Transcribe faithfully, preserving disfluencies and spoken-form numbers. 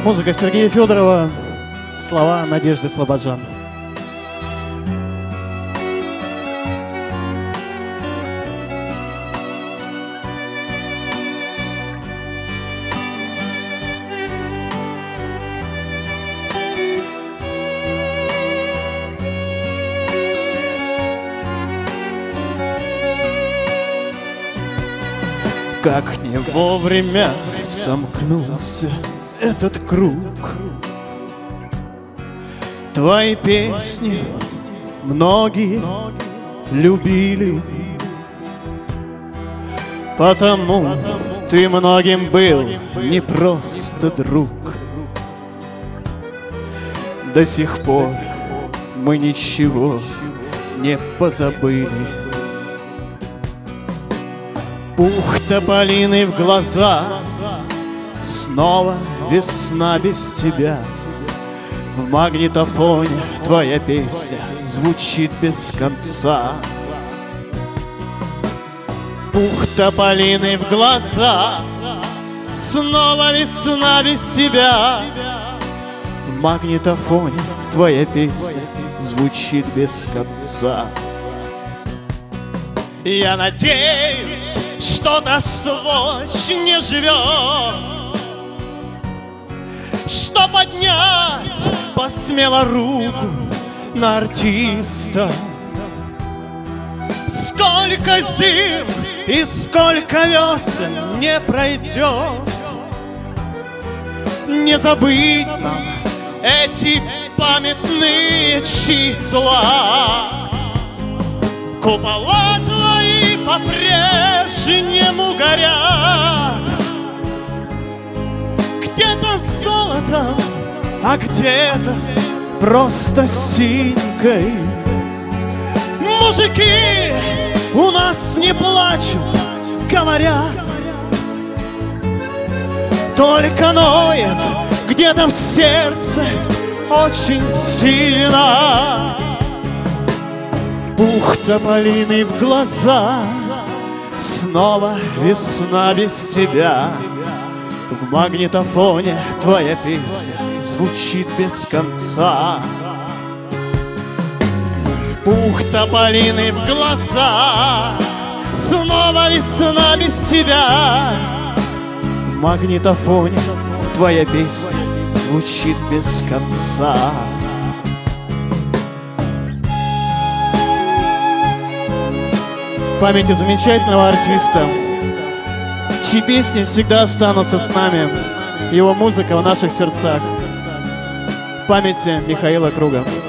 Музыка Сергея Федорова, слова Надежды Слободжан. Как не вовремя сомкнулся этот круг. Твои песни многие любили, потому ты многим был не просто друг. До сих пор мы ничего не позабыли. Пух тополиный в глаза, снова весна без тебя. В магнитофоне твоя песня звучит без конца. Пух тополиный в глаза, снова весна без тебя. В магнитофоне твоя песня звучит без конца. Я надеюсь, что-то сволочь не живет, что поднять посмела руку на артиста. Сколько зим и сколько весен не пройдет, не забыть нам эти памятные числа. Купола твои по-прежнему горят, где-то золотом, а где-то просто синькой. Мужики у нас не плачут, говорят, только ноет где-то в сердце очень сильно. Пух тополиный в глаза, снова весна без тебя. В магнитофоне твоя песня звучит без конца. Пух тополиный в глаза, снова весна без тебя. В магнитофоне твоя песня звучит без конца. В памяти замечательного артиста, чьи песни всегда останутся с нами, его музыка в наших сердцах. В памяти Михаила Круга.